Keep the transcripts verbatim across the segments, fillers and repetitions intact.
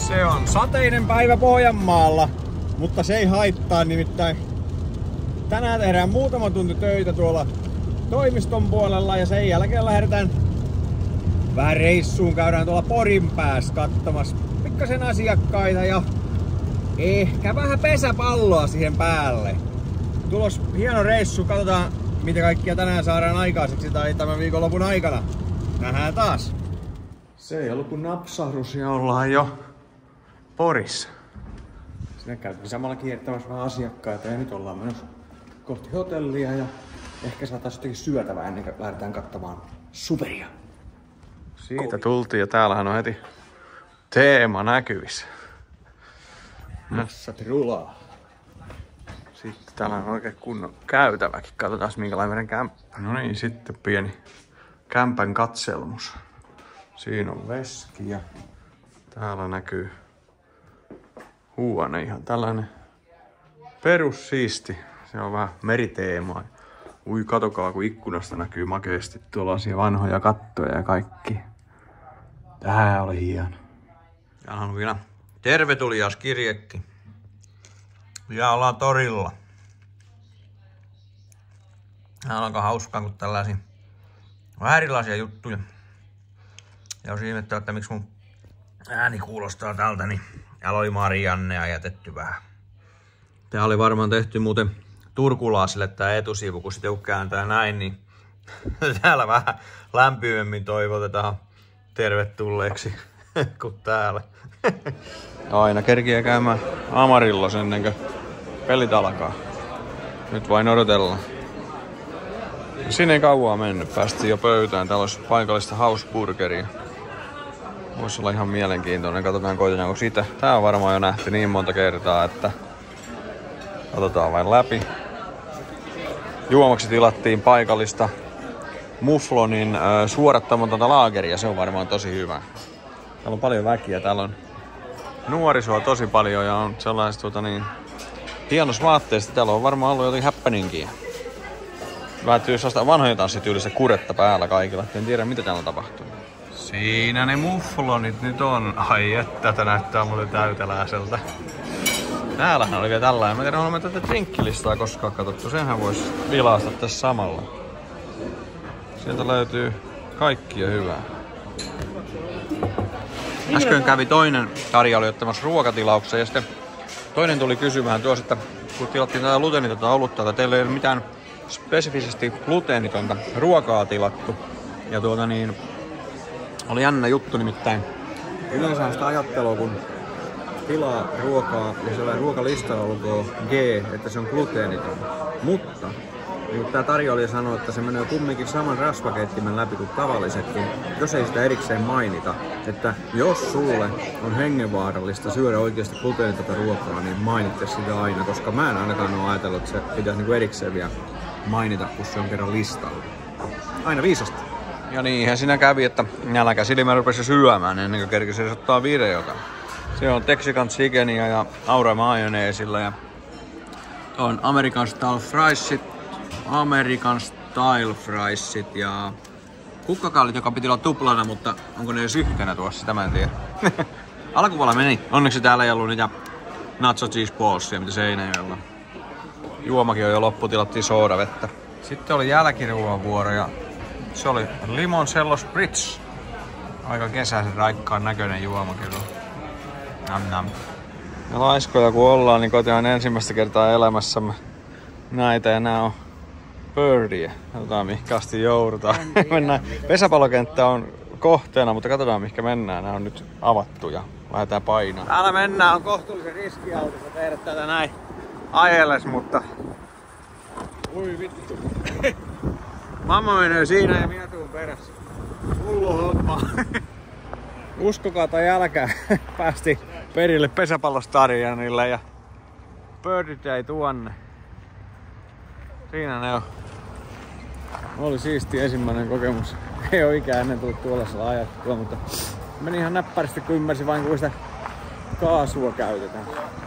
Se on sateinen päivä Pohjanmaalla, mutta se ei haittaa, nimittäin tänään tehdään muutama tunti töitä tuolla toimiston puolella ja sen jälkeen lähdetään vähän reissuun. Käydään tuolla Porin päässä katsomassa pikkasen asiakkaita ja ehkä vähän pesäpalloa siihen päälle. Tulos hieno reissu, katsotaan mitä kaikkia tänään saadaan aikaiseksi tai tämän viikonlopun aikana. Nähdään taas. Se ei ollut kuin napsahdus ja ollaan jo Porissa. Sinne käytiin samalla kiertämässä vähän asiakkaita ja nyt ollaan menossa kohti hotellia ja ehkä saataisiin jotenkin syötävää ennen kuin lähdetään katsomaan superia. Siitä tultiin ja täällähän on heti teema näkyvissä. Massat rulaa. Sitten täällä on oikein kunnon käytäväkin. Katsotaan minkälainen meidän kämppä. No niin, sitten pieni kämpän katselmus. Siinä on veski ja täällä näkyy huone. Ihan tällainen perussiisti. Se on vähän meriteemaa. Ui, katokaa kun ikkunasta näkyy makeasti tuollaisia vanhoja kattoja ja kaikki. Tää oli hieno. Täällä on vielä tervetuliaiskirjekin. Ja ollaan torilla. Täällä on aika hauskaa, kun tällaisia vähän erilaisia juttuja. Ja jos ihmettää, että miksi mun ääni kuulostaa tältä, niin täällä oli Mariannea jätetty vähän. Tää oli varmaan tehty muuten turkulaisille tää etusivu, kun sitten kääntää näin, niin täällä vähän lämpimemmin toivotetaan tervetulleeksi kuin täällä. Aina kerkiä käymään Amarillos ennen kuin pelit alkaa. Nyt vain odotellaan. Siinä ei kauaa mennyt. Päästiin jo pöytään. Täällä olisi paikallista houseburgeria. Voisi olla ihan mielenkiintoinen. Katsotaan koitetaanko sitä. Tää on varmaan jo nähty niin monta kertaa, että otetaan vain läpi. Juomaksi tilattiin paikallista Muflonin äh, suorattamatonta laageria. Se on varmaan tosi hyvä. Täällä on paljon väkiä. Täällä on nuorisoa tosi paljon ja on sellaiset tuota niin hienossa vaatteista. Täällä on varmaan ollut jotain happeningia. Vähän tyylissä vanhoja tanssityylistä kuretta päällä kaikilla. En tiedä mitä täällä tapahtuu. Siinä ne Muflonit nyt on. Ai että, tätä näyttää muuten täyteläiseltä. Täällähän oli vielä tällainen. Mä tiedän, olemme tätä drinkkilistaa koskaan katsottu. Senhän voisi vilaasta tässä samalla. Sieltä löytyy kaikkia hyvää. Äsken kävi toinen Tarja oli ottamassa ruokatilauksen ja sitten toinen tuli kysymään tuossa, että kun tilattiin tätä gluteenitonta olutta, että teillä ei ole mitään spesifisesti gluteenitonta ruokaa tilattu. Ja tuota niin, oli jännä juttu nimittäin. Yleensä on sitä ajattelua, kun tilaa ruokaa ja siellä ruokalistalla lukee G, että se on gluteeniton. Mutta niin kuin tää tarjoilija sanoi, että se menee kumminkin saman rasvakeittimen läpi kuin tavallisetkin, jos ei sitä erikseen mainita. Että jos sulle on hengenvaarallista syödä oikeasti gluteenitonta ruokaa, niin mainitte sitä aina, koska mä en ainakaan ole ajatellut, että se pitäisi niinku erikseen vielä mainita, kun se on kerran listalla. Aina viisasta. Ja niinhän siinä kävi, että nälkäsilmä rupesi syömään ennen kuin kerkisi edes ottaa videota. Se on Texican Chickenia ja Aura Mayoneesilla ja on American Style Friesit, American Style Friesit ja kukkakallit, joka piti olla tuplana, mutta onko ne edes yhtenä tuossa, sitä mä en tiedä. Alkupuolella meni. Onneksi täällä ei ollut niitä nacho cheese ballsia, mitä Seinäjoella. Juomakin on jo loppu, tilattiin soodavettä. Sitten oli jälkiruoan vuoro ja se oli Limoncello Spritz. Aika kesäisen raikkaan näköinen juoma kyllä. Nam nam. Ja laiskoja kun ollaan, niin kotihan ensimmäistä kertaa elämässämme näitä ja nää on Birdie. Katsotaan mihinkä asti joudutaan. Mennään. Pesäpallokenttä on kohteena, mutta katsotaan mihinkä mennään. Nää on nyt avattu ja lähdetään painaa. Täällä mennään, on kohtuullisen riskialtista tehdä tätä näin ajelles, mutta ui vittu. Mamma menee siinä ja minä tuun perässä. Hullu homma. Uskokaa tai älkää, päästiin perille pesäpallostadionille ja Birdit jäi tuonne. Siinä ne on. Oli siisti ensimmäinen kokemus. Ei oo ikään ennen tullut tuollaisella ajattua, mutta meni ihan näppärästi kun ymmärsin vain kuinka sitä kaasua käytetään.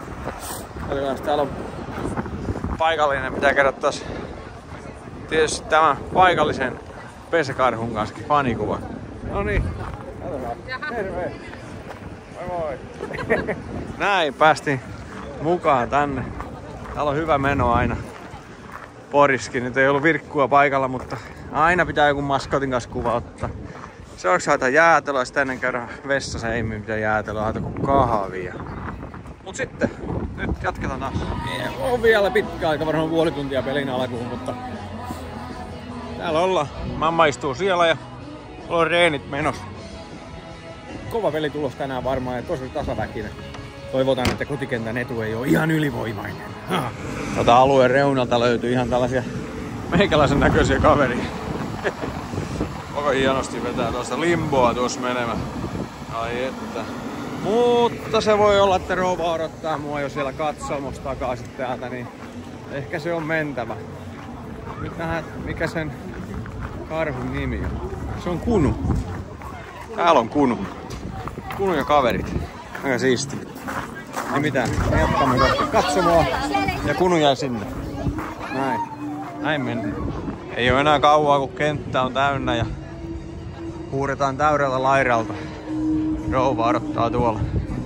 Eli täällä on paikallinen, mitä kerrottaisi tietysti tämän paikallisen pesäkarhun kanssa fanikuva. No niin, katsotaan. Terve! Moi. Näin, päästiin mukaan tänne. Täällä on hyvä meno aina. Poriskin. Nyt ei ollut virkkua paikalla, mutta aina pitää joku maskotin kanssa kuva ottaa. Seuraavaksi haetaan jäätelöä, sitten ennen käydään vessassa, ei mitään jäätelöä, haetaan kuin kahvia. Mut sitten, nyt jatketaan taas. On vielä pitkä aika, varmaan puoli tuntia pelin alkuun, mutta täällä ollaan. Mamma istuu siellä ja on reenit menossa. Kova peli tulos tänään varmaan ja tosi tasaväkinen. Toivotaan, että kotikentän etu ei ole ihan ylivoimainen. Tätä alueen reunalta löytyy ihan tällaisia meikäläisen näköisiä kaveria. Koko hienosti vetää tuosta limboa tuossa menemään. Ai että. Mutta se voi olla, että rouva odottaa mua jo siellä katsomossa takaisin täältä, niin ehkä se on mentävä. Nyt nähdään, mikä sen karhun nimi on. Se on Kunu. Täällä on Kunu. Kunu ja kaverit. Aika siisti. Ei mitään. Me jatkamme kohti katsomoa ja Kunu jäi sinne. Näin. Näin mennään. Ei ole enää kauaa, kun kenttä on täynnä ja huuretaan täydeltä lairalta. Rouva odottaa tuolla.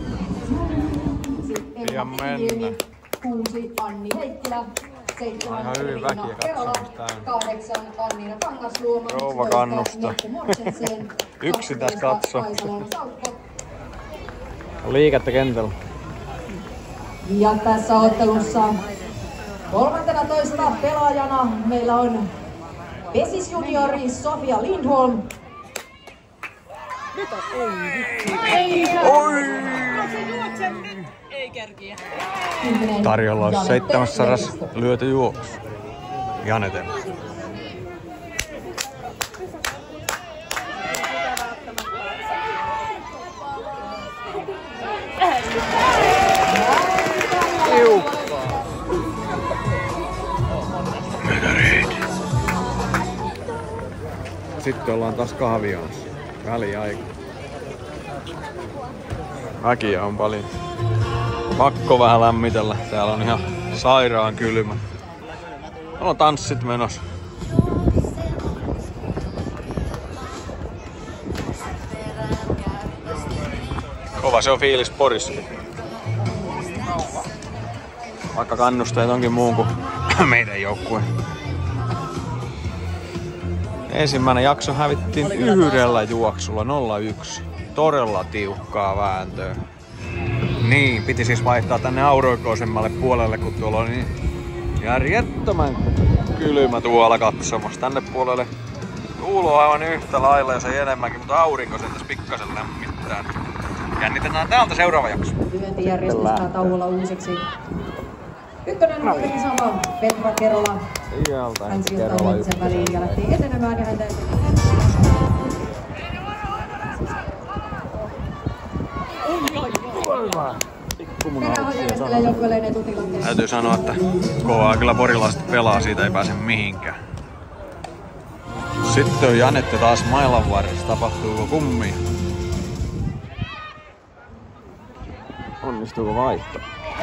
Ja mennä. Kuusi Anni Heikkilä. Seitsemän ihan hyvin väkiä katsomassa täynnä. Kahdeksan Anniina Kangasluoma. Rouva kannustaa. Yksi tässä katsoo. Liikettä kentällä. Ja tässä ottelussa kolmantena toista pelaajana meillä on Pesis juniori Sofia Lindholm. Nyt on Ei! Oi! Ei kerkiä. Tarjolla on seitsemässadas lyöty juoksu. Janetella. Sitten ollaan taas kahviaassa. Väliaika. Väkiä on paljon. Pakko vähän lämmitellä. Täällä on ihan sairaan kylmä. Täällä on tanssit menossa. Kova se on fiilis Porissa. Vaikka kannusteet onkin muun kuin meidän joukkue. Ensimmäinen jakso hävittiin yhdellä juoksulla nolla yksi. Todella tiukkaa vääntöä. Niin, piti siis vaihtaa tänne aurinkoisemmalle puolelle, kun tuolla on niin järjettömän kylmä tuolla katsomassa. Tänne puolelle tuulo aivan yhtä lailla, jos ei enemmänkin, mutta aurinko sen tässä pikkasen lämmittää. Jännitetään täältä seuraava jakso. Lyönti järjestetään tauolla uusiksi. Ykkönen oli sama Petra Kerola. Hän sijoittaa nyt sen väliin ja lähti etenemään ja häntä Täytyy sanoa, että kovaa kyllä porilaiset pelaa, siitä ei pääse mihinkään. Sitten on Janette taas mailan varressa, tapahtuuko kummia? Onnistuuko vaihto?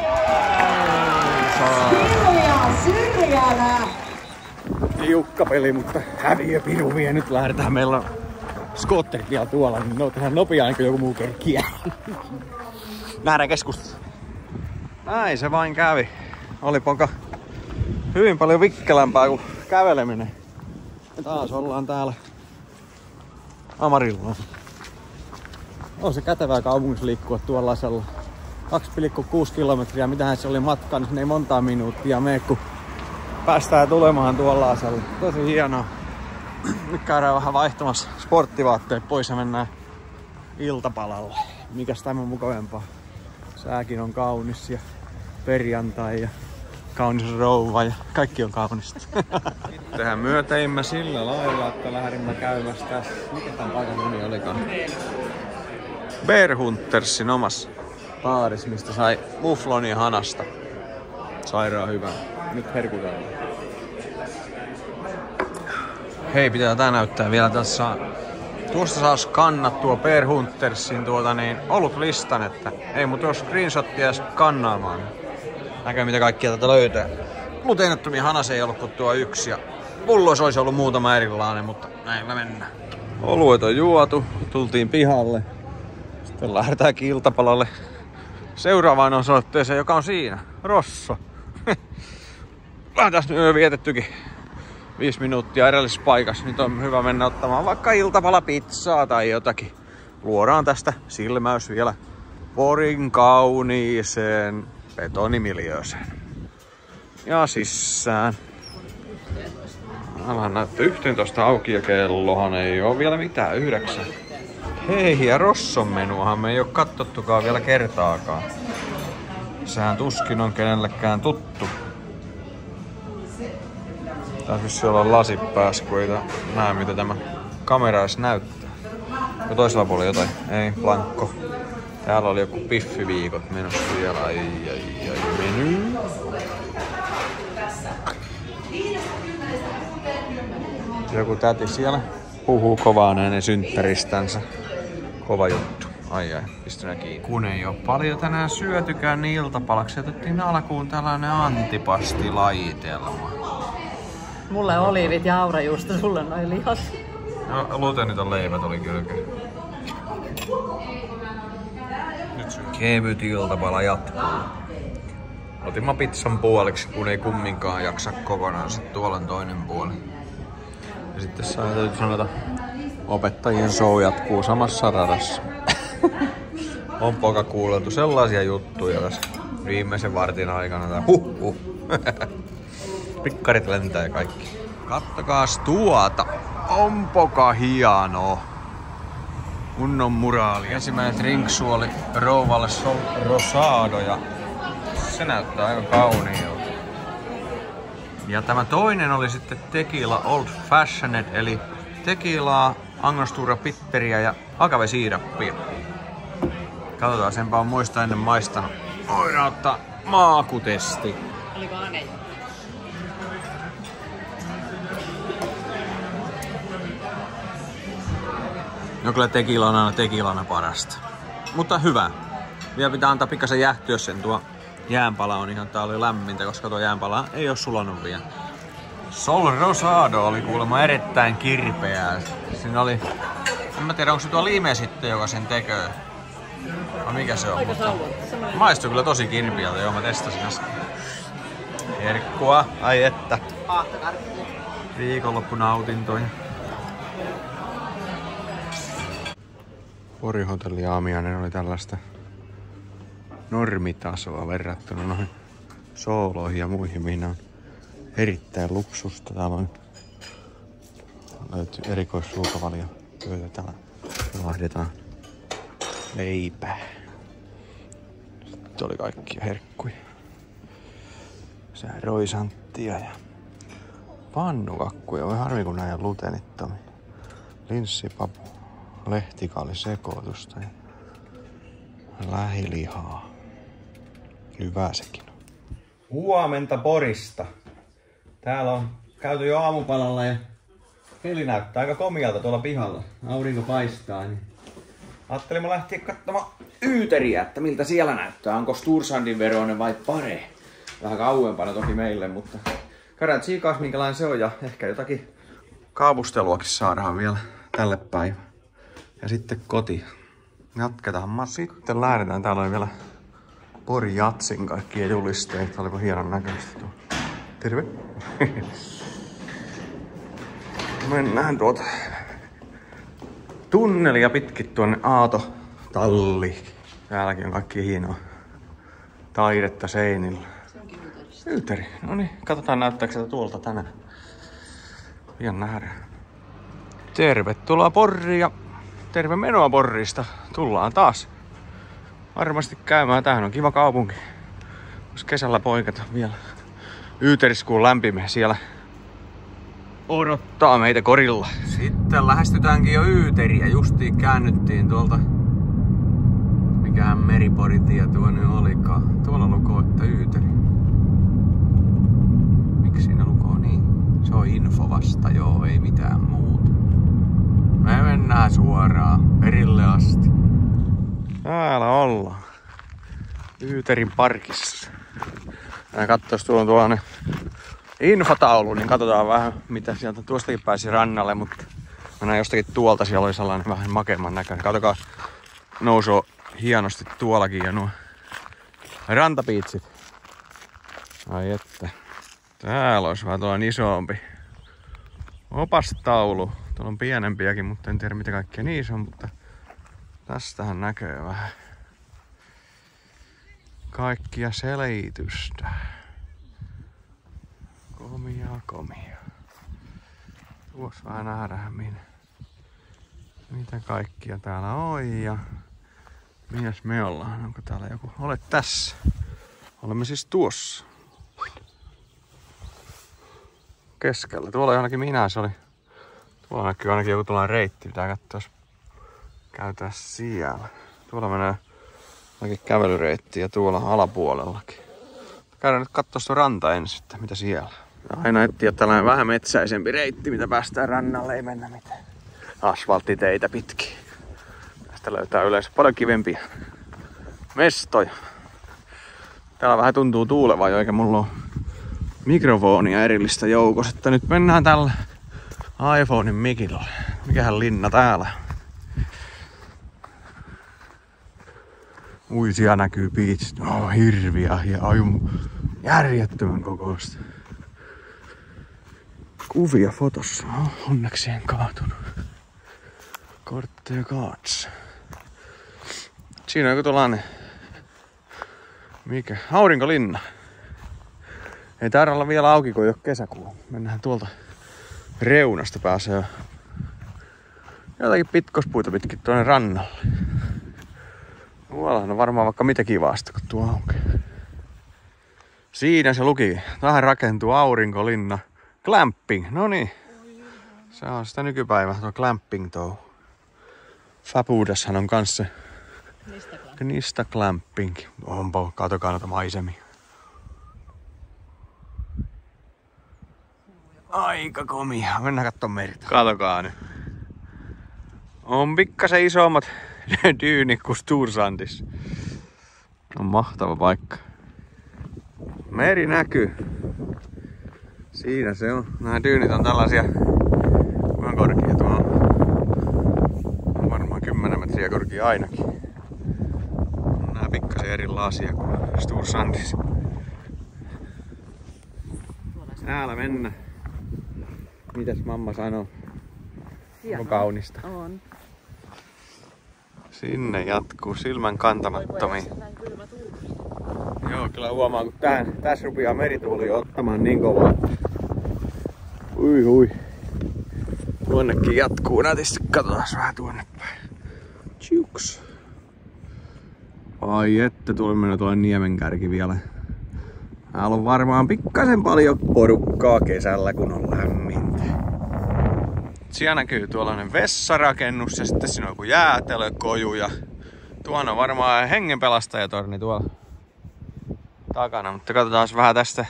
Syrjänä! Tiukka peli, mutta häviö piru vie. Nyt lähdetään. Meillä on skootterit vielä tuolla, niin ne on tehdään nopeaa niin kuin joku muu kerkkiä. Nähdään keskustassa. Näin se vain kävi. Oli poka hyvin paljon vikkelämpää kuin käveleminen. Ja taas ollaan täällä Amarilla. On se kätevää kaupungissa liikkua tuollaisella. kaksi pilkku kuusi kilometriä, mitähän se oli matkaa, niin ei montaa minuuttia mene, kun päästään tulemaan tuollaisella. Tosi hienoa. Nyt käydään vähän vaihtamassa sporttivaatteet pois ja mennään iltapalalle. Mikäs tämä on mukavempaa? Sääkin on kaunis ja perjantai ja kaunis rouva ja kaikki on kaunista. Tehän myöteimme sillä lailla, että lähdimme käymässä tässä. Mikä tämän paikan nimi olikaan? Bear Huntersin omassa baarissa, mistä sai muflonia hanasta. Sairaan hyvä. Nyt herkutellaan. Hei, pitää tää näyttää vielä tässä. Tuosta saa skannattua Bear Huntersin tuota niin olutlistan, että ei mut jos screenshottia edes skannaamaan. Näkee mitä kaikkia tätä löytää. Gluteenittomia hanasia ei ollut kuin tuo yksi ja pulloissa olisi ollut muutama erilainen, mutta näin me mennään. Oluet on juotu, tultiin pihalle. Sitten lähdetäänkin iltapalalle seuraavaan osoitteeseen, joka on siinä. Rosso. Vähän tässä nyt vietettykin viisi minuuttia edellisessä paikassa. Nyt on hyvä mennä ottamaan vaikka iltapalapizzaa tai jotakin. Luodaan tästä silmäys vielä Porin kauniiseen betonimiljööseen. Ja sisään. Älä näyttää yhteentoista auki ja kellohan ei oo vielä mitään, yhdeksän. Hei, ja Rosson menuahan me ei oo kattottukaan vielä kertaakaan. Sehän tuskin on kenellekään tuttu. Täytyisi olla lasit päässä, kun ei näe mitä tämä kamera edes näyttää. Ja toisella puolella jotain, ei, blankko. Täällä oli joku piffiviikot menossa vielä, ai ai ai, meny. Joku täti siellä puhuu kovaa näiden synttäristänsä. Kova juttu. Ai ai, pistynä kiinni. Kun ei oo paljon tänään syötykään, niin iltapalaksi otettiin alkuun tällainen antipastilaitelma. Mulle oliivit ja aurajuusto, sulle noin lihat. No, gluteniton leivät oli kyllä. Nyt kevyt iltapala jatkuu. Otin mä pizzan puoliksi, kun ei kumminkaan jaksa kokonaan. Sitten tuolla on toinen puoli. Ja sitten saa täytyy sanota, opettajien show jatkuu samassa radassa. On poka kuuleltu sellaisia juttuja tässä viimeisen vartin aikana. Huh huh. Pikkarit lentää ja kaikki. Kattokaas tuota. On poka hienoa. Kunnon muraali. Ensimmäinen drinksu oli rouvalle Sol Rosado ja se näyttää aivan kauniilta. Ja tämä toinen oli sitten Tequila Old Fashioned, eli tequilaa, angostura pitteriä ja agavesiirappia. Katsotaan, senpä on muista ennen maistanut. Voidaan ottaa maakutesti. Oliko ane? No kyllä tequila on aina tequilana parasta. Mutta hyvä. Vielä pitää antaa pikkasen jähtyä sen, tuo jäänpala on ihan, tää oli lämmintä, koska tuo jäänpala ei oo sulanut vielä. Sol Rosado oli kuulemma erittäin kirpeää. Siinä oli, en mä tiedä onko se tuo liime sitten, joka sen tekee. No mikä se on? Aika mutta sauva. maistuu kyllä tosi kirpeältä, joo mä testasin äsken. Herkkua, ai että. Aahtokarkkuu. Viikonloppunautintoja. Porin hotelli aamiainen oli tällaista normitasoa verrattuna noihin sooloihin ja muihin, mihin on erittäin luksusta. Täällä on löytyy erikoisruokavalio pöytä. Täällä vaihdetaan leipää. Sitten oli kaikkia herkkuja. Sehän roisanttia ja pannukakkuja. Voi harmi kun näin on gluteenittomia. Linssipapu, lehtikaalisekoitusta ja lähilihaa. Hyvä sekin on. Huomenta Porista. Täällä on käyty jo aamupalalla ja keli näyttää aika komialta tuolla pihalla. Aurinko paistaa. Niin ajattelin mä lähteä katsomaan Yyteriä, että miltä siellä näyttää. Onko Stursandin veroinen vai Pare? Vähän kauempana toki meille, mutta käydään tsiikaas minkälainen se on ja ehkä jotakin kaavusteluakin saadaan vielä tälle päivälle. Ja sitten koti. Jatketaan matsia. Sitten lähdetään. Täällä on vielä Porin Jatsin kaikkia julisteita. Olipa hienon näköistä tuo. Terve. Mennään tuota tunnelia pitkin tuonne Aato-talliin. Täälläkin on kaikki hienoa taidetta seinillä. Yyteri. No niin, katsotaan näyttääkö sitä tuolta tänään. Pian nähdään. Tervetuloa Poriin ja terve menoa Porista. Tullaan taas varmasti käymään. Tämähän on kiva kaupunki. Vois kesällä poikata vielä. Yyteriskuun lämpimä siellä odottaa meitä korilla. Sitten lähestytäänkin jo Yyteriä. Justiin käännyttiin tuolta. Mikähän Meriporitie tuo nyt olikaan. Tuolla lukoo, että Yyteri. Miksi siinä lukoo niin? Se on info vasta, joo, ei mitään muuta. Me mennään suoraan perille asti. Täällä ollaan. Yyterin parkissa. Mä katsois tuolla on tuollainen infotaulu, niin katsotaan vähän mitä sieltä tuostakin pääsi rannalle, mutta mennään jostakin tuolta, siellä oli sellainen vähän makeamman näköinen. Katsokaa nousee hienosti tuollakin ja nuo rantapiitsit. Ai että. Täällä olisi vähän tuollainen isompi opastaulu. Tuolla on pienempiäkin, mutta en tiedä mitä kaikkea niissä on, mutta tästähän näkee vähän kaikkia selitystä. Komia, komia. Tuossa vähän nähdään minne. Mitä kaikkia täällä on ja mies me ollaan? Onko täällä joku? Olet tässä. Olemme siis tuossa. Keskellä. Tuolla ainakin minä se oli. Tuolla näkyy ainakin joku tuollainen reitti. Pitää katsoa, jos käytään siellä. Tuolla menee ainakin kävelyreitti ja tuolla alapuolellakin. Käydään nyt katsoa tuo ranta ensin, että mitä siellä. Aina etsiä tällainen vähän metsäisempi reitti, mitä päästään rannalle, ei mennä mitään asfalttiteitä pitkin. Tästä löytää yleensä paljon kivempiä mestoja. Täällä vähän tuntuu tuulevaa jo, eikä mulla ole mikrofonia erillistä joukossa. Että nyt mennään tällä iPhonein mikillä. Mikähän linna täällä. Ui, siellä näkyy beach. Oh, hirviä ja aju järjettömän kokoista. Kuvia fotossa. Oh, onneksi en kaatunut. Kortteja kaats. Siinä on joku tuollainen. Mikä? Aurinkolinna. Ei täällä olla vielä auki, kun ei ole kesäkuu. Mennään tuolta reunasta pääsee jotakin pitkospuita pitkin tuonne rannalle. Tuolla on varmaan vaikka mitä kivasta, kun tuo auki. Siinä se luki. Tähän rakentuu aurinkolinna. Glamping. No niin. Se on sitä nykypäivää, tuo glamping tuo. Fabuudassahan on kans se Gnista Glamping. Onpa, katokaa noita maisemia. Aika komia. Mennään kattoo merta. Katokaa nyt. On pikkasen isommat dyynit kuin Storsandissa. On mahtava paikka. Meri näkyy. Siinä se on. Nämä dyynit on tällaisia. Kuinka korkea tuo on? On varmaan kymmenen metriä korkea ainakin. Nää pikkasen erilaisia kuin Storsandissa. Täällä mennään. Mitäs mamma sanoo? Onko kaunista? On. Sinne jatkuu silmän kantamattomiin. Joo, kyllä huomaa, kun tähän, tässä rupeaa merituuli ottamaan niin kovaa. Ui hui. Tuonnekin jatkuu nätisti. Katsotaan vähän tuonne päin. Chiuks. Ai että, tuolla menee tuolle niemenkärki vielä. Täällä on varmaan pikkasen paljon porukkaa kesällä, kun on lämmintä. Siellä näkyy tuollainen vessarakennus ja sitten siinä on joku jäätelökoju ja tuon on varmaan hengenpelastajatorni tuolla takana, mutta katsotaan vähän tästä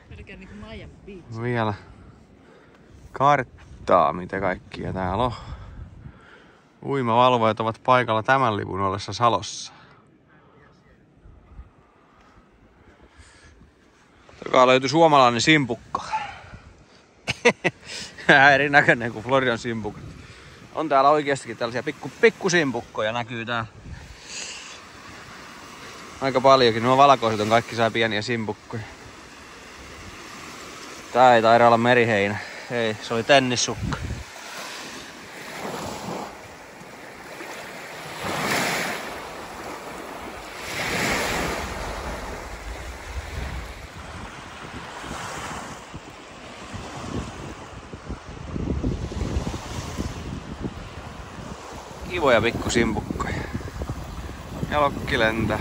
vielä karttaa, mitä kaikkia täällä on. Uimavalvojat ovat paikalla tämän lipun ollessa Salossa. Joka löytyi suomalainen simpukka. Erinäköinen kuin Floridan simpukka. On täällä oikeastikin tällaisia pikku, pikkusimpukkoja näkyy täällä. Aika paljonkin. Nuo valkoiset on kaikki saa pieniä simpukkoja. Tää ei taida olla meriheinä. Ei, se oli tennissukka. Kivoja pikkusimpukkoja. Ja lokki lentää.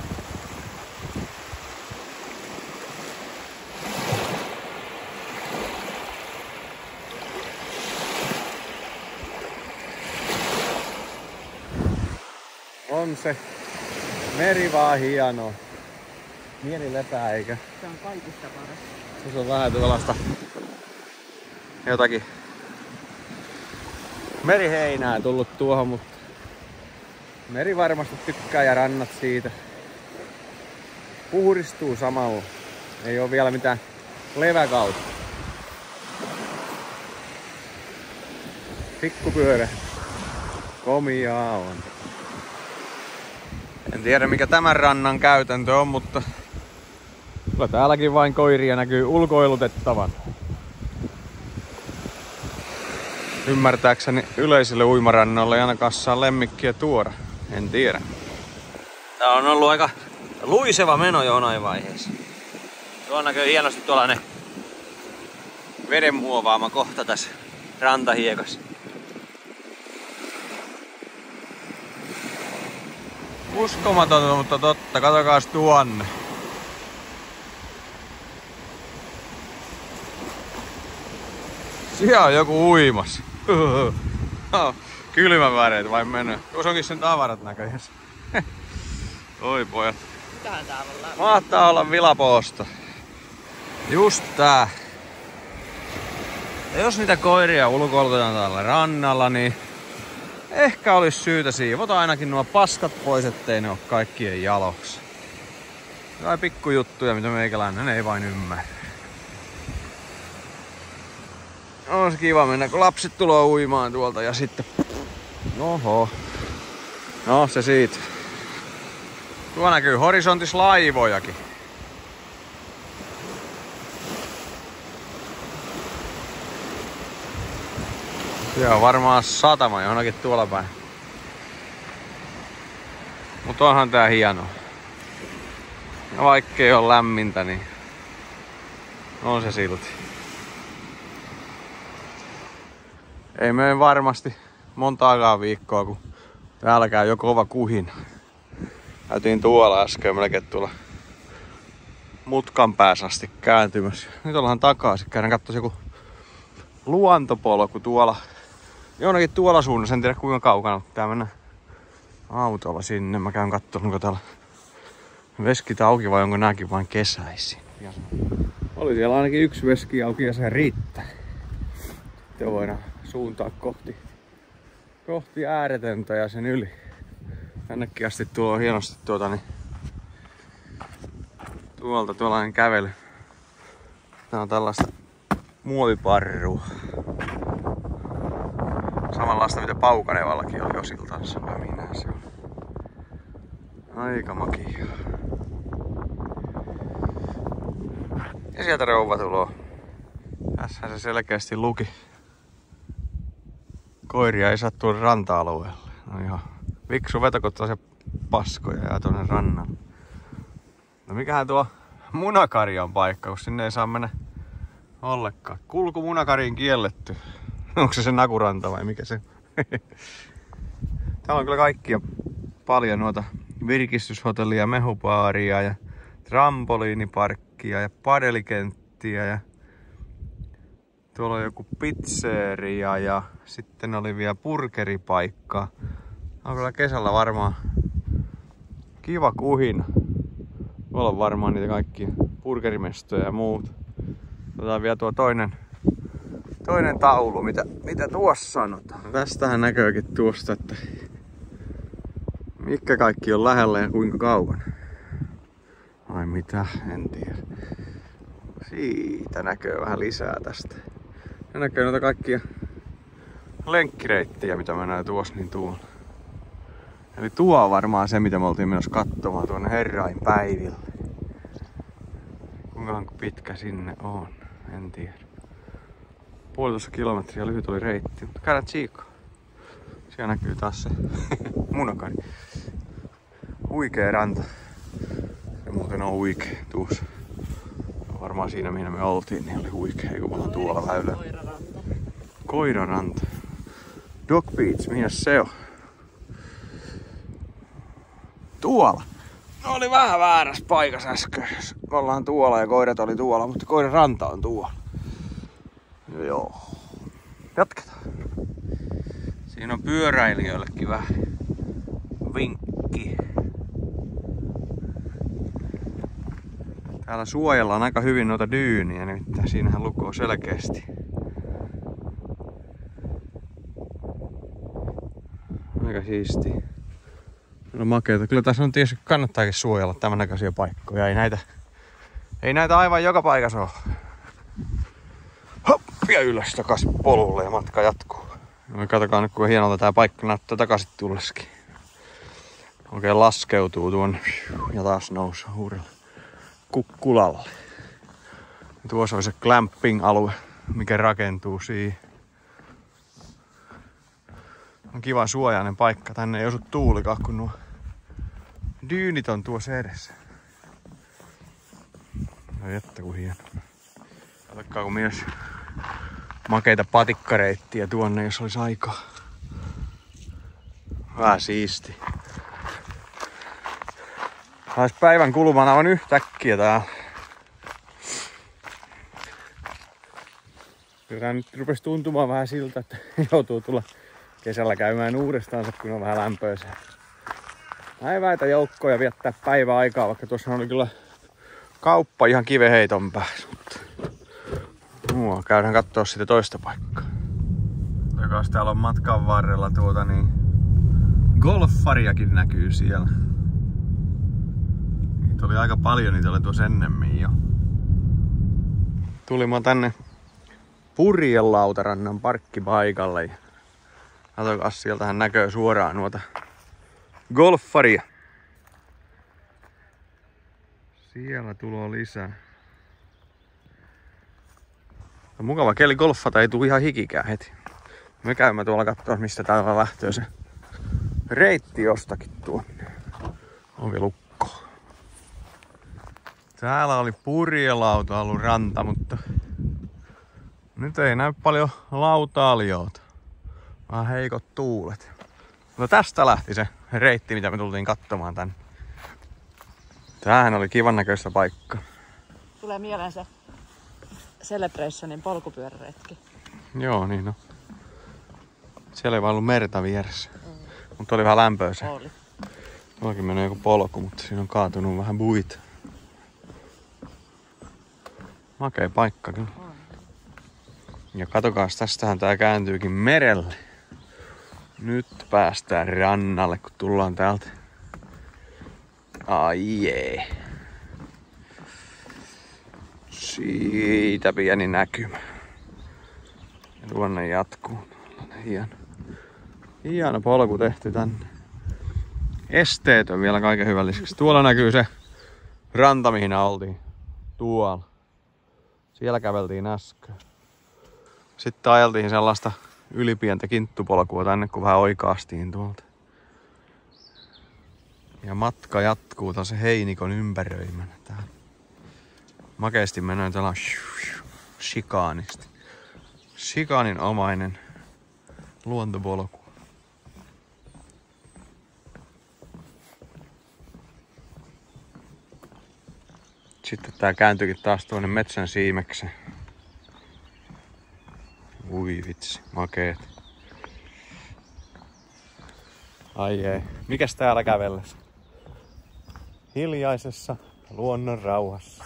On se meri vaan hieno. Mieli lepää, eikä? Se on kaikista paras. Se on vähän tuollaista jotakin meriheinää tullut tuohon, mutta meri varmasti tykkää ja rannat siitä. Puhdistuu samalla. Ei oo vielä mitään leväkautta. Pikkupyörä. Komiaa on. En tiedä mikä tämän rannan käytäntö on, mutta kyllä täälläkin vain koiria näkyy ulkoilutettavan. Ymmärtääkseni yleisille uimarannoille ei ainakaan saa lemmikkiä tuoda. En tiedä. Tää on ollut aika luiseva meno jonain vaiheessa. Tuo näkyy hienosti tuollainen veden muovaama kohta tässä rantahiekassa. Uskomatonta, mutta totta. Katsokaas tuonne. Siellä on joku uimassa. Kylmäväreet vai menee. Tuossa onkin sen tavarat näköjään. Oi pojat. Mitähän täällä on lämmin? Mahtaa olla vilapoosto. Just tää. Ja jos niitä koiria ulkoilutetaan täällä rannalla, niin ehkä olisi syytä siivota ainakin nuo paskat pois, ettei ne oo kaikkien jaloksi. Tai pikkujuttuja, mitä meikäläinen ei vain ymmärrä. On se kiva mennä, kun lapset tulee uimaan tuolta ja sitten... Oho. No se siitä. Tuo näkyy horisontissa laivojakin. Siellä on varmaan satama johonkin tuolla päin. Mut onhan tää hienoa. Ja vaikkei oo lämmintä, niin on se silti. Ei mene varmasti montaakaan viikkoa, kun täällä käy jo kova kuhina. Käytiin tuolla äsken melkein tuolla mutkan päässä asti kääntymässä. Nyt ollaan takaisin. Käydään katsoa joku luontopolku tuolla. Jonnekin tuolla suunnassa, en tiedä kuinka kaukana. Tää mennä autolla sinne. Mä käyn katsomaan, onko täällä veskit auki vai onko nääkin vain kesäisin. Oli siellä ainakin yksi veski auki ja se riittää. Sitten voidaan suuntaa kohti, kohti ääretöntä ja sen yli. Tännekin asti tuo hienosti tuota niin tuolta tuollainen kävely. Tää on tällaista muoviparrua. Samanlaista mitä Paukanevallakin oli osiltansa. Minä se on. Aika makia. Ja sieltä rouva tuloo. Tässähän se selkeästi luki. Koiria ei saa tuoda ranta-alueelle. No ihan viksu veto, kun se paskoja jää tuonne rannalle. No mikähän tuo Munakarjan paikka, kun sinne ei saa mennä ollenkaan. Kulku Munakariin kielletty. Onko se se Nakuranta vai mikä se? Täällä on kyllä kaikkia paljon noita virkistyshotellia, mehupaaria ja trampoliiniparkkia ja padelikenttiä ja tuolla on joku pizzeria ja sitten oli vielä burgeripaikka. On kyllä kesällä varmaan kiva kuhina. Tuolla on varmaan niitä kaikkia burgerimestoja ja muut. Otetaan vielä tuo toinen, toinen taulu, mitä, mitä tuossa sanotaan. No tästähän näkyykin tuosta, että mitkä kaikki on lähellä ja kuinka kauan. Ai mitä, en tiedä. Siitä näkyy vähän lisää tästä. Ja näkyy noita kaikkia lenkkireittejä, mitä mennään tuossa, niin tuolla. Eli tuo on varmaan se, mitä me oltiin menossa katsomaan tuonne Herrainpäiville. Kuinkahan pitkä sinne on, en tiedä. Puolitoista kilometriä lyhyt oli reitti, mutta käydään tsiikkaan. Siellä näkyy taas se Munakari. Huikee ranta. Se muuten on huikee tuossa. Varmaan siinä mihin me oltiin, niin oli huikea, kun me ollaan tuolla väylällä. Koiraranta. Koiraranta. Dog Beach, mihin se on? Tuolla. No oli vähän väärässä paikassa äsken. Me ollaan tuolla ja koirat oli tuolla, mutta koiraranta on tuolla. Joo. Jatketaan. Siinä on pyöräilijöillekin vähän vinkki. Täällä suojellaan aika hyvin noita dyyniä, nimittäin siinähän lukee selkeästi. Aika siisti. No makeeta. Kyllä tässä on tietysti kannattaakin suojella tämän näköisiä paikkoja. Ei näitä, ei näitä aivan joka paikassa ole. Hop, ja ylös takaisin polulle ja matka jatkuu. No katsotaan nyt kuinka hienolta tää paikka näyttää takaisin tulleskin. Oikein laskeutuu tuonne ja taas nousee uudelle kukkulalle. Ja tuossa on se glamping-alue, mikä rakentuu siihen. On kiva suojainen paikka. Tänne ei osu tuulikaan, kun nuo dyynit on tuossa edessä. No jättä kun hieno. Katsokaa kun myös makeita patikkareittiä tuonne, jos olisi aikaa. Vähän siisti. Sais päivän kulumana on yhtäkkiä täällä. Kyllä nyt rupesi tuntumaan vähän siltä, että joutuu tulla kesällä käymään uudestaan, kun on vähän lämpöisää. Päiväitä joukkoja viettää päiväaikaa, vaikka tuossa oli kyllä kauppa ihan kiveheiton päässä. Mua, käydään kattoo sitä toista paikkaa. Jokas täällä on matkan varrella tuota niin golfariakin näkyy siellä. Niitä oli aika paljon, niitä oli tuossa ennemmin jo. Tulimme tänne Purjelautarannan parkkipaikalle ja katsokas, sieltähän näkyy suoraan nuota golfaria. Siellä tulee lisää. On mukava keli golfata, ei tule ihan hikikään heti. Me käymme tuolla katsoa, mistä täällä lähtee se reitti jostakin tuonne. Ovi lukko. Täällä oli Purjelauta ollut ranta, mutta nyt ei näy paljon lautailijoita. Vähän heikot tuulet. Mutta tästä lähti se reitti, mitä me tultiin katsomaan tänne. Tämähän oli kivan näköistä paikkaa. Tulee mieleen se Celebrationin polkupyöräretki. Joo, niin no. Siellä ei vaan ollut merta vieressä. Mm. Mutta oli vähän lämpöistä. Oli. Tuollakin menee joku polku, mutta siinä on kaatunut vähän buit. Makea paikka kyllä. On. Ja katokaas, tästähän tää kääntyykin merelle. Nyt päästään rannalle, kun tullaan täältä. Ai jee. Siitä pieni näkymä. Ja tuonne jatkuu. Hieno. Hieno polku tehty tänne. Esteet on vielä kaiken hyvän lisäksi. Tuolla näkyy se ranta, mihin oltiin. Tuolla. Siellä käveltiin äsken. Sitten ajeltiin sellaista ylipientä kinttupolkua tänne, kun vähän oikaastiin tuolta. Ja matka jatkuu taas heinikon ympäröimänä täällä. Makeasti mennään tällä shikaanisti. Shikaanin omainen luontopolku. Sitten tää kääntyykin taas tuonne metsän siimekseen. Ui vitsi, makeet. Ai ei. Mikäs täällä kävellessä? Hiljaisessa luonnon rauhassa.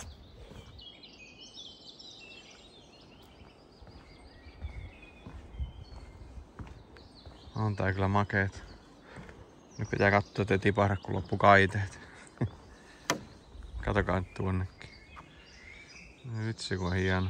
On tää kyllä makeet. Nyt pitää katsoa, ettei tipahda kun loppu kaiteet. Katokaa nyt tuonnekin. Vitsi kun on hieno.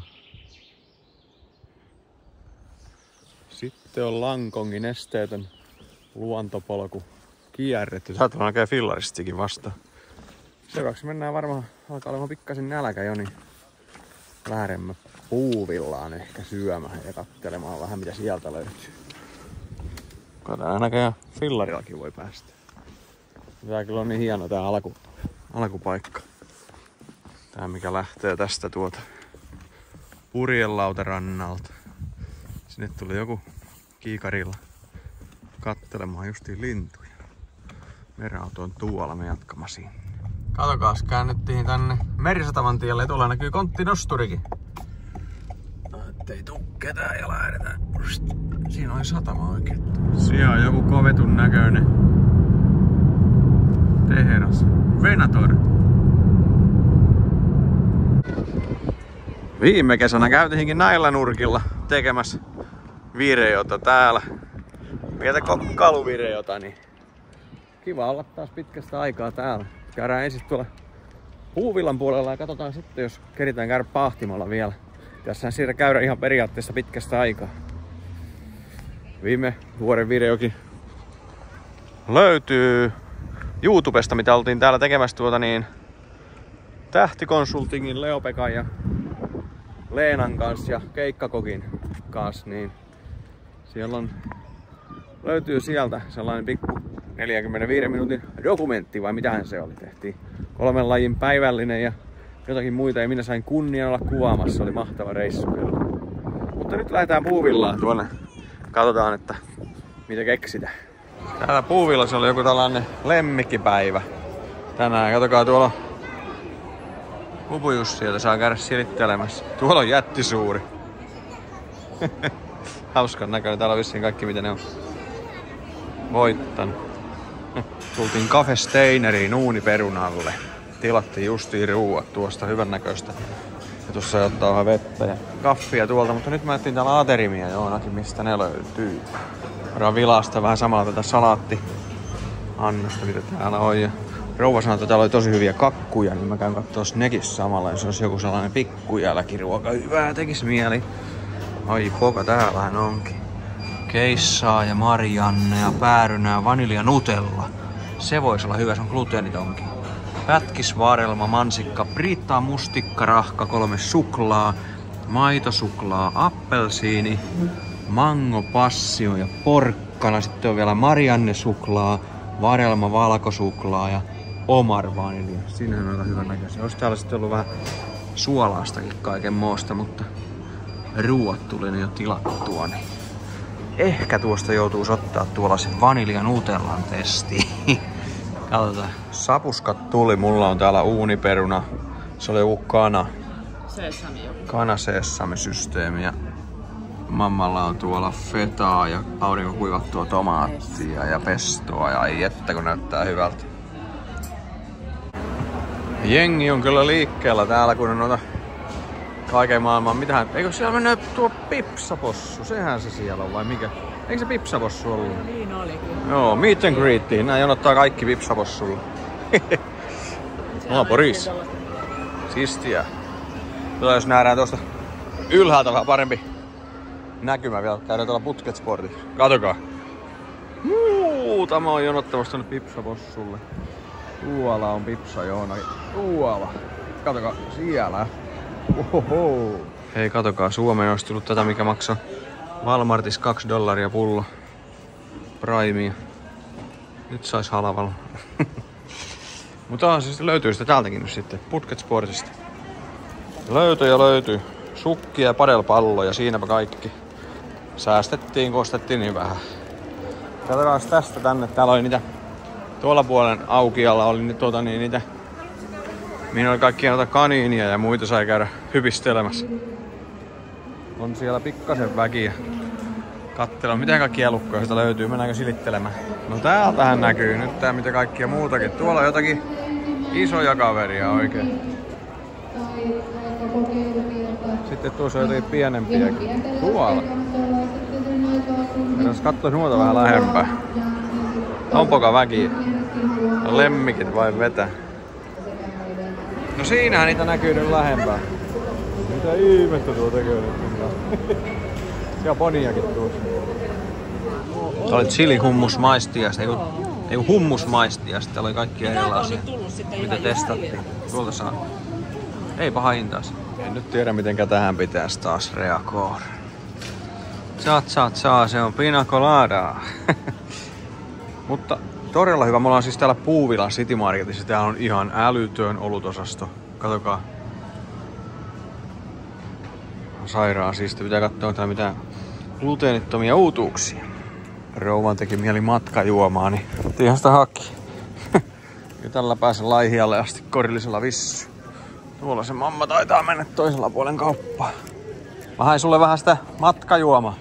Sitten on Lankongin esteetön luontopolku kierretty. Saattaa näkee fillaristikin vasta. Seuraavaksi mennään varmaan, alkaa olemaan pikkasen nälkä jo, niin lähdemme puuvillaan ehkä syömään ja katselemaan vähän mitä sieltä löytyy. Katsotaan näköjään fillarillakin voi päästä. Tää kyllä on niin hieno tää alku, alkupaikka. Tää mikä lähtee tästä tuota Purjelautaranalta. Sinne tuli joku kiikarilla kattelemaan justiin lintuja. Merenauto on tuolla, me jatkamme sinne. Katokaas, käännyttiin tänne Merisataman tielle ja tuolla näkyy konttinosturikin. Ettei tuu ketään ja lähdetään. Siinä oli satama oikein. Siellä on joku kovetun näköinen tehdas. Venator. Viime kesänä käytiinkin näillä nurkilla tekemässä videota täällä. Vietä kokkailuvideota, niin kiva olla taas pitkästä aikaa täällä. Käydään ensin tuolla puuvillan puolella ja katsotaan sitten, jos keritään käydä pahtimalla vielä. Tässähän siitä käydä ihan periaatteessa pitkästä aikaa. Viime vuoden videokin löytyy YouTubesta, mitä oltiin täällä tekemässä tuota niin Tähtikonsultingin Leo-Pekan ja Leenan kanssa ja Keikkakokin kanssa, niin siellä on, löytyy sieltä sellainen pikku neljänkymmenenviiden minuutin dokumentti, vai mitähän se oli, tehtiin kolmen lajin päivällinen ja jotakin muita, ja minä sain kunnian olla kuvaamassa, se oli mahtava reissu kyllä. Mutta nyt lähdetään puuvillaan tuonne, katsotaan, että mitä keksitään. Täällä puuvillassa oli joku tällainen lemmikkipäivä tänään, katsokaa tuolla Pupu Jussi, jota saa käydä silittelemässä. Tuolla on jättisuuri. Hauskan näköinen. Täällä on vissiin kaikki mitä ne on voittanut. Tultiin Cafe Steineriin uuniperunalle. Tilattiin justiin ruuat tuosta hyvän näköistä. Ja tuossa ottaa vähän vettä ja kaffia tuolta. Mutta nyt mä etsin täällä aterimia joonakin, mistä ne löytyy. Voidaan vilasta vähän samalla tätä salaatti-annosta, mitä täällä on. Ja rouva sanoi, että täällä oli tosi hyviä kakkuja, niin mä käyn kattoo nekin samalla, jos olisi joku sellainen pikkujälkiruoka. Hyvää tekis mieli. Ai poka, täällähän onkin. Keissaa ja Marianne ja päärynää ja vanilja nutella. Se voisi olla hyvä, se on gluteenitonkin. Pätkis, vaarelma, mansikka, priittaa, mustikka, rahka, kolme suklaa, maitosuklaa, appelsiini, mango, passio ja porkkana. Sitten on vielä Marianne suklaa, varelma, valkosuklaa ja Omar vanilja. Siinähän on aika hyvän näköisiä. Olisi täällä sitten ollut vähän suolaastakin kaiken moosta, mutta ruuat tuli ne jo tilattua. Niin ehkä tuosta joutuu ottaa tuolla sen vaniljan nutellan testiin. Katsotaan. Sapuskat tuli. Mulla on täällä uuniperuna. Se oli joku kana. Sesami joku. Kana sesamisysteemi. Ja mammalla on tuolla fetaa ja aurinkokuivattua tomaattia ja pestoa. Ja ai että kun näyttää hyvältä. Jengi on kyllä liikkeellä täällä, kun on noita kaiken maailman. Mitähän? Eikö siellä mennä tuo pipsapossu? Sehän se siellä on vai mikä? Eikö se pipsapossu ollut? Niin olikin. Joo, meet and greetiin. Nää jonottaa kaikki pipsapossulla. Naapuris. Siistiä. Tota, jos nähdään tuosta ylhäältä vähän parempi näkymä vielä. Käydään tuolla Putketsportissa. Katokaa. Muutama on jonottamassa tonne pipsapossulle. Tuolla on pipsa joonakin. Tuolla. Katokaa, siellä. Ohoho. Hei, katokaa, Suomeen olisi tullut tätä, mikä maksaa Walmartis kaksi dollaria pullo. Primea. Nyt sais halvalla. Mutta siis löytyy sitä täältäkin nyt sitten, Putketsportista. Löytyy ja löytyy. Sukkia ja padelpalloja, siinäpä kaikki. Säästettiin, kostettiin niin vähän. Katsotaan tästä tänne, täällä oli niitä tuolla puolen aukialla oli ni, tuota, niin, niitä. Minä oli kaikkia noita kaniinia ja muita sai käydä hypistelemässä. On siellä pikkasen väkiä. Kattella, mitä kaikkia elukkoja sitä löytyy, mennäänkö silittelemään. No täältähän näkyy nyt tää mitä kaikkia muutakin. Tuolla on jotakin isoja kaveria oikein. Sitten tuossa on jotakin pienempiäkin. Tuolla. Jos katsois muuta vähän lähempää. Onpoka väkiä? Lemmikit vai vetä? No siinähän niitä näkyy nyt lähempää. Mitä ihmettä tuo tekee nyt? Siellä poniakin tuossa. Tää oli chili hummus maistiasta, ei, ei hummus maistiasta, täällä oli kaikkia erilaisia, mitä testattiin. Tuolta saa. Ei paha hintaas. En nyt tiedä mitenkä tähän pitäisi taas reagoida. Tsa tsa tsa, se on pina coladaa. Mutta todella hyvä. Me ollaan siis täällä Puuvilan City Marketissa. Täällä on ihan älytön olutosasto. Katsokaa. Sairaan siisti. Pitää katsoa täällä mitään gluteenittomia uutuuksia. Rouvan teki mieli matkajuomaa, niin ihan sitä haki. Ja tällä pääsen Laihialle asti korillisella vissy. Tuolla se mamma taitaa mennä toisella puolen kauppaan. Mä hain sulle vähän sitä matkajuomaa.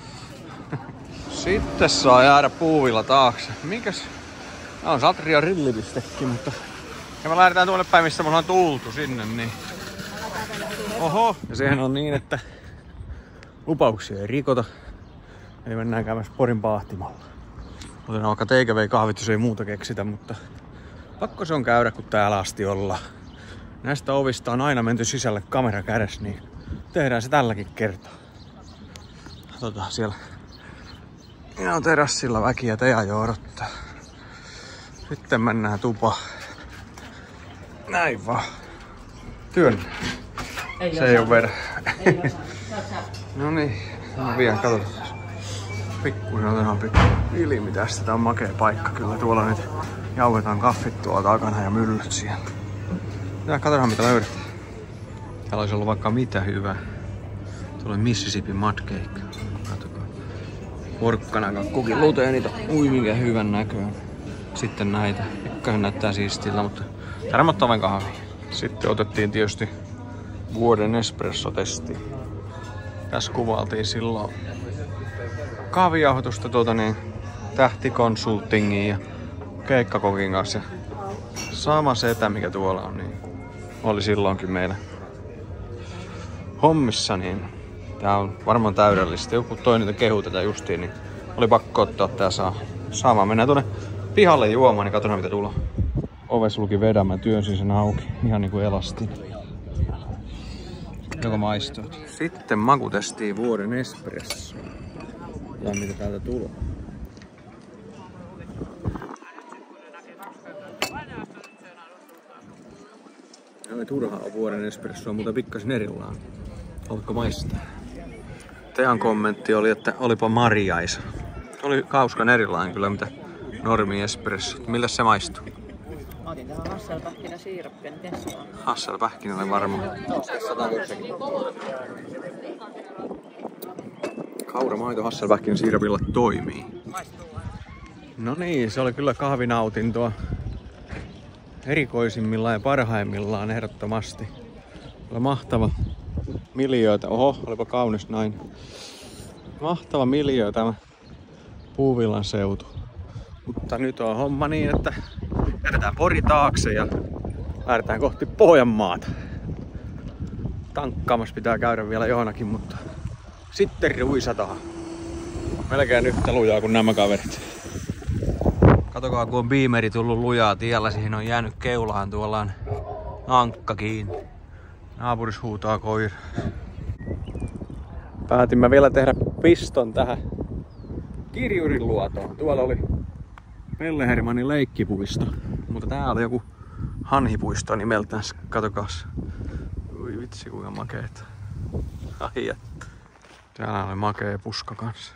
Sitten saa jäädä Puuvilla taakse. Mikäs? Tää on Satria rillipistekin, mutta ja me lähdetään tuolle päin, missä me ollaan tultu sinne, niin oho! Ja sehän on niin, että lupauksia ei rikota. Eli mennään käymässä Porin Paahtimalla. Otetaan vaikka takeaway-kahvit, jos ei muuta keksitä, mutta pakko se on käydä, kun täällä asti ollaan. Näistä ovista on aina menty sisälle kamera kädessä, niin tehdään se tälläkin kertaa. Katsotaan siellä. Ihan terassilla väkiä teidän jo odottaa. Sitten mennään tupaan. Näin vaan. Työn. Ei se ei oo vedä. No niin. No vielä katsotaan. Pikkuisen otetaan pikku ilmi tästä. Tää on makea paikka kyllä. Tuolla nyt jauhetaan kaffit tuolla takana ja myllyt siellä. Ja katsotaan mitä löydetään. Täällä olisi ollut vaikka mitä hyvää. Tuolla Mississippi Mud Cake. Katsokaa. Porkkana kakkukin luteenita. Ui mikä hyvän näköinen. Sitten näitä. Pikkasen näyttää siistiltä, mutta tärmättää vain kahvia. Sitten otettiin tietysti vuoden espresso-testi. Tässä kuvailtiin silloin kahvijauhoitusta tuota niin Tähti Consultingin ja Keikkakokin kanssa. Sama setä mikä tuolla on, niin oli silloinkin meillä hommissa, niin tää on varmaan täydellistä. Joku toi niitä kehu tätä justiin, niin oli pakko ottaa tää saa. Saamaan. Mennään tuonne pihalle juomaan, niin katsotaan mitä tulla. Oves luki vedämään, työnsin sen auki. Ihan niinku elastin. Joko maistuu? Sitten makutestiin vuoden espresso. Ja mitä täältä tulee. Ei turhaa vuoden espresso on, mutta pikkasen erillään. Haluatko maistaa? Tehan kommentti oli, että olipa marjaisa. Oli kauskan erilainen kyllä mitä normi espresso. Millä se maistuu? Mä otin tähän hasselpähkinä siirappia, niin miten se on? Hasselpähkinä oli varmaan. Kauramaito hasselpähkinä siirapilla toimii. No niin, se oli kyllä kahvinautintoa. Erikoisimmillaan ja parhaimmillaan ehdottomasti. Oli mahtava miljöötä. Oho, olipa kaunis nainen. Mahtava miljöö tämä Puuvillan seutu. Mutta nyt on homma niin, että jätetään Pori taakse ja lähdetään kohti Pohjanmaata. Tankkaamassa pitää käydä vielä johonkin, mutta sitten ruisataan. Melkein yhtä lujaa kuin nämä kaverit. Katokaa kun on biimeri tullut lujaa tiellä, siihen on jäänyt keulaan tuollaan ankka kiinni. Naapuris huutaa koira. Päätimme vielä tehdä piston tähän Kirjurin luotoon. Tuolla oli Pellehermanin leikkipuisto, mutta täällä oli joku hanhipuisto nimeltään. Katokaas. Ui vitsi kuinka makeeta. Ai että. Täällä oli makea puska kanssa.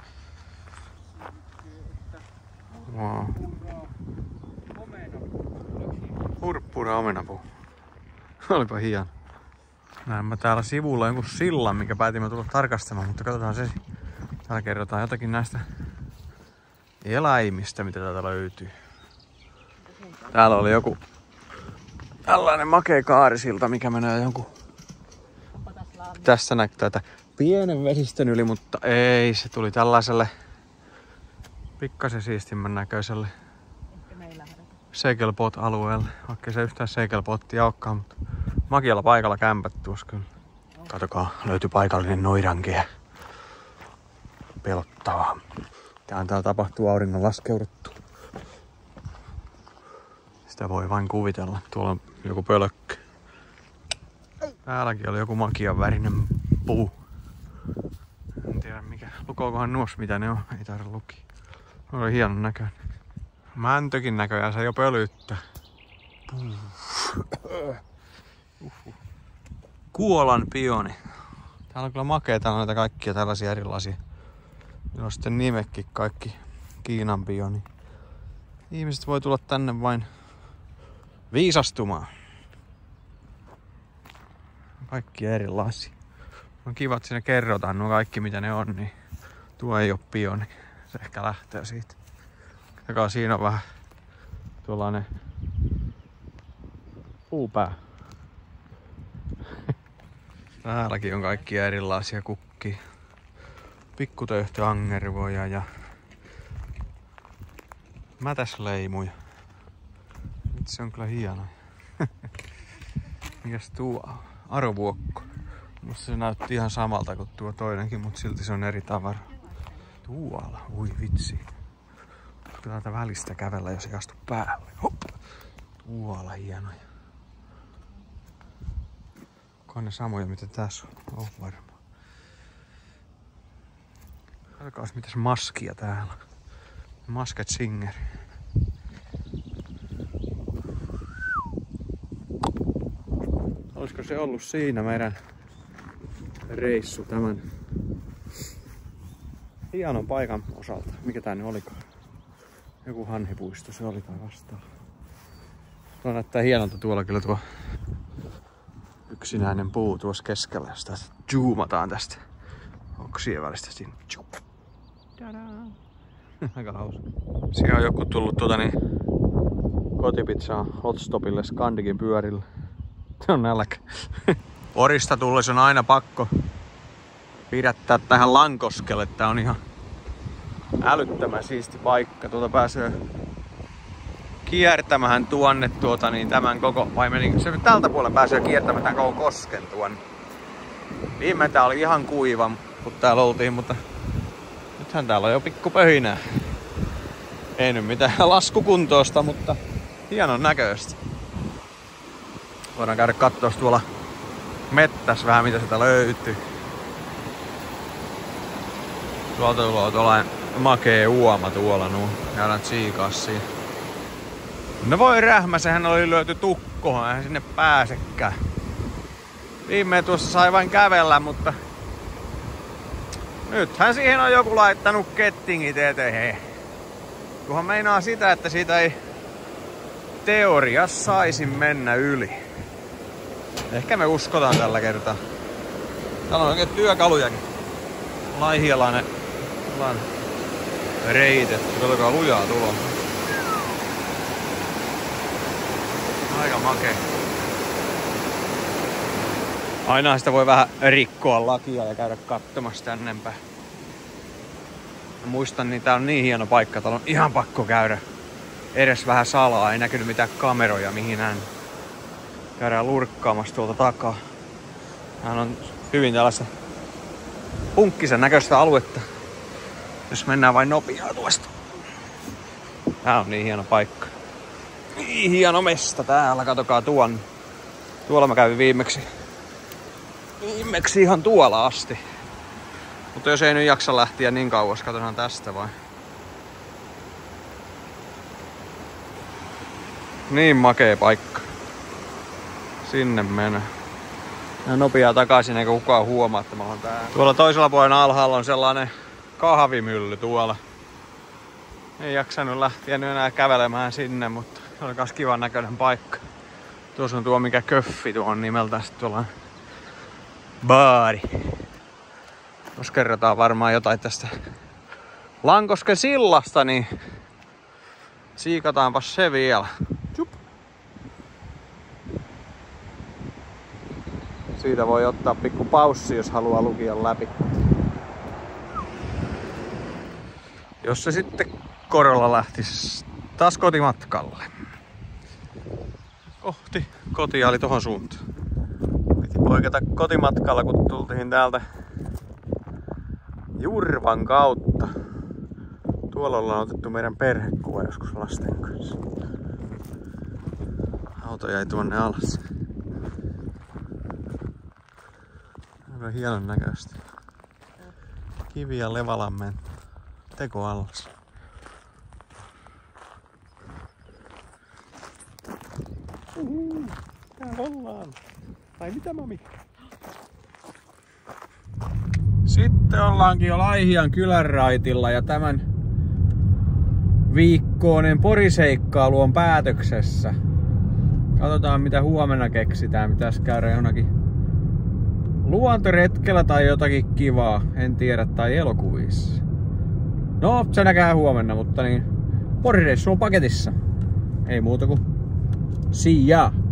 Wow. Purppura omenapuu. Olipa hieno. Näin mä täällä sivulla jonkun sillan, mikä päätimme tulla tarkastamaan, mutta katsotaan se. Täällä kerrotaan jotakin näistä eläimistä, mitä täältä löytyy. Täällä oli joku tällainen makea kaarisilta, mikä menee jonkun... Tässä näkyy tätä pienen vesistön yli, mutta ei, se tuli tällaiselle pikkasen siistimän näköiselle Segelpot-alueelle. Vaikka se yhtään Segelpottia olekaan, mutta makealla paikalla kämpät tuossa kyllä. Katokaa, löytyi paikallinen noidankehä. Pelottavaa. Täällä täällä tapahtuu auringon laskeuduttu. Sitä voi vain kuvitella. Tuolla on joku pölkkö. Täälläkin oli joku makian värinen puu. En tiedä mikä. Lukookohan nuos mitä ne on? Ei tarvitse lukia. Oli hienon näköinen. Mäntökin näköjään se jo pölyttää. Uhuh. Kuolan pioni. Täällä on kyllä makeita noita kaikkia tällaisia erilaisia. Meillä on sitten nimekin kaikki Kiinan pioni. Ihmiset voi tulla tänne vain viisastumaan. Kaikki erilaisia. On kiva, että siinä kerrotaan nuo kaikki mitä ne on, niin tuo ei oo pioni. Se ehkä lähtee siitä. Joka siinä on vähän tuollainen puupää. Täälläkin on kaikkia erilaisia kukkia. Pikkutöyhtö angervoja ja mätäsleimuja. Nyt se on kyllä hieno. Mikäs tuo? Arovuokko. Musta se näytti ihan samalta kuin tuo toinenkin, mutta silti se on eri tavara. Tuolla, ui vitsi. Pitää täältä välistä kävellä, jos ei astu päälle. Hop. Tuolla hienoja. Onko ne samoja mitä tässä on? Oh, varmaan. Katsotaan mitäs maskia täällä. Masked Singer. Olisiko se ollut siinä meidän reissu tämän hienon paikan osalta? Mikä tää nyt olikaan? Joku hanhipuisto se oli tai vastaan. Tuo näyttää hienolta tuolla kyllä tuo yksinäinen puu tuossa keskellä. Sitä zoomataan tästä oksien välistä siinä. Aika hauska. Siinä on joku tullut tuota niin kotipizzaa hotstopille Scandikin pyörillä. Se on nälkä. Porista tullessa on aina pakko pidättää tähän Lankoskelle. Tää on ihan älyttömän siisti paikka. Tuolta pääsee kiertämään tuonne tuota niin tämän koko, vai meni, se tältä puolella pääsee kiertämään tämän koko kosken tuonne. Viime tää oli ihan kuiva, kun täällä oltiin, mutta nythän täällä on jo pikku pöhinää. Ei nyt mitään laskukuntoosta, mutta hienon näköistä. Voidaan käydä kattoo tuolla mettässä vähän mitä sitä löytyy. Tuolta tulee tuollainen makee uoma tuolla nuu. Käydään tsiikaa siinä. No voi rähmä, sehän oli löyty tukkoon, eihän sinne pääsekään. Viimein tuossa sai vain kävellä, mutta nythän siihen on joku laittanut kettingit eteen. Kunhan meinaa sitä, että siitä ei teoriassa saisi mennä yli. Ehkä me uskotaan tällä kertaa. Täällä on oikein työkalujakin. Laihialainen reitetty. Katsokaa lujaa tuloa. Aika makea. Aina sitä voi vähän rikkoa lakia ja käydä katsomassa tännempää. Mä muistan, niin tää on niin hieno paikka. Täällä on ihan pakko käydä edes vähän salaa. Ei näkynyt mitään kameroja mihinään. Käydään lurkkaamassa tuolta takaa. Täällä on hyvin tällaista punkkisen näköistä aluetta. Jos mennään vain nopeaa tuosta. Tää on niin hieno paikka. Niin hieno mesta täällä, katokaa tuon. Tuolla mä kävin viimeksi. Viimeksi ihan tuolla asti. Mutta jos ei nyt jaksa lähteä niin kauas, katsotaan tästä vai. Niin makea paikka. Sinne mennä. Ja nopeaa takaisin eikä kukaan huomaa, että mä oon täällä. Tuolla toisella puolella alhaalla on sellainen kahvimylly tuolla. Ei jaksanut lähteä nyt enää kävelemään sinne, mutta se oli kans kivan näköinen paikka. Tuossa on tuo mikä köffi tuohon nimeltään sitten tuolla baari. Jos kerrotaan varmaan jotain tästä Lankosken sillasta, niin siikataanpas se vielä. Jup. Siitä voi ottaa pikku paussi, jos haluaa lukia läpi. Jos se sitten korolla lähtisi taas kotimatkalle. Kohti kotia oli tohon suuntaan. Piti poiketa kotimatkalla, kun tultiin täältä Jurvan kautta. Tuolla ollaan otettu meidän perhekuva joskus lasten kanssa. Auto jäi tuonne alas. Aivan hienon näköistä. Kivi ja Levalammen teko allas. Uhu, täällä ollaan. Ai mitä mami? Sitten ollaankin jo Laihian kylänraitilla ja tämän viikkoinen poriseikkailu on päätöksessä. Katsotaan mitä huomenna keksitään. Pitäis käydä jonakin luontoretkellä tai jotakin kivaa. En tiedä, tai elokuvissa. No, se näkää huomenna, mutta niin porireissu on paketissa. Ei muuta kuin see ya!